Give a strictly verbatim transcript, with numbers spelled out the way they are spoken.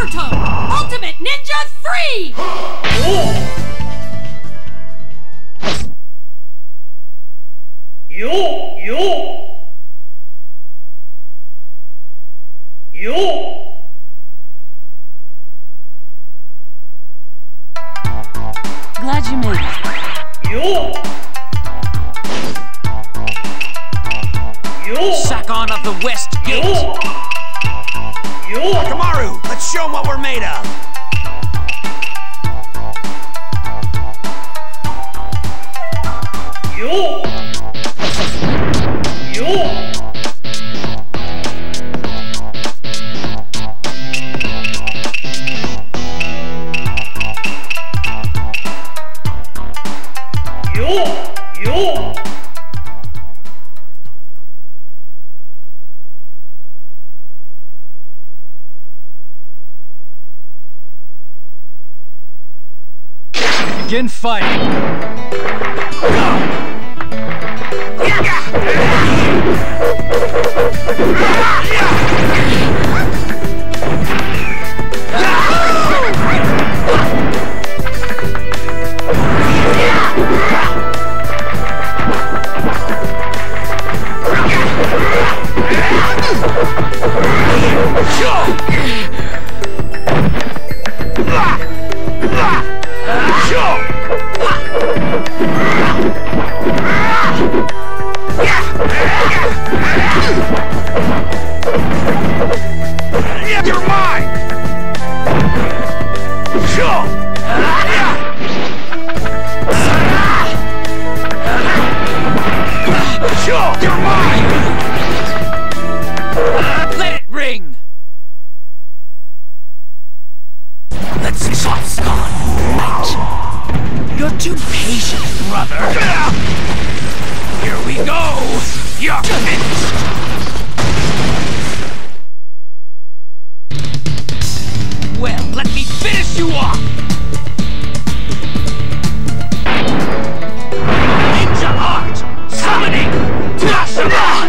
Naruto! Ultimate Ninja three! Yo! Yo! Yo! Glad you made it. Yo! Yo! Sakon of the West Gate! Yo! Yo! Kamaru, let's show 'em what we're made of! Yo! Yo! Yo! Yo! Begin fighting. You're mine! You're mine! Let it ring! Let's exhaust Sakon right. You're too patient, brother. Here we go! You're finished! Well, let me finish you off! Ninja art! Summoning! Tashaman!